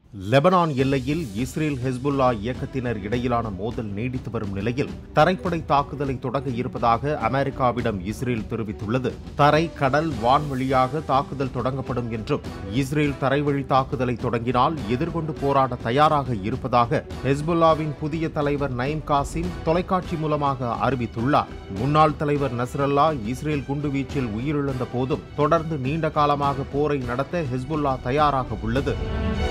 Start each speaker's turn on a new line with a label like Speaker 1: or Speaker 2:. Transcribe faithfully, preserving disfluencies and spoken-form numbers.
Speaker 1: Lebanon எல்லையில் Israel Hezbollah இயக்கத்தினர் இடையிலான மோதல் நீடித்து வரும் நிலையில் தரைப்படை தாக்குதலை தொடங்க இருப்பதாக அமெரிக்காவிடம் இஸ்ரேல் தெரிவித்துள்ளது. தரை, கடல், வான்வழியாக தாக்குதல் தொடங்கப்படும் என்றும் இஸ்ரேல் தரைவழி தாக்குதலை தொடங்கினால் எதிர்கொண்டு போராட தயாராக இருப்பதாக ஹெஸ்புல்லாவின் புதிய தலைவர் நயீம் காசிம் தொலைக்காட்சி மூலமாக அறிவித்துள்ளார். முன்னாள் தலைவர் நஸ்ரல்லா இஸ்ரேல் குண்டுவீச்சில் உயிரிழந்த போதும் தொடர்ந்து நீண்ட காலமாக போரை நடத்த ஹெஸ்புல்லா தயாராக உள்ளது.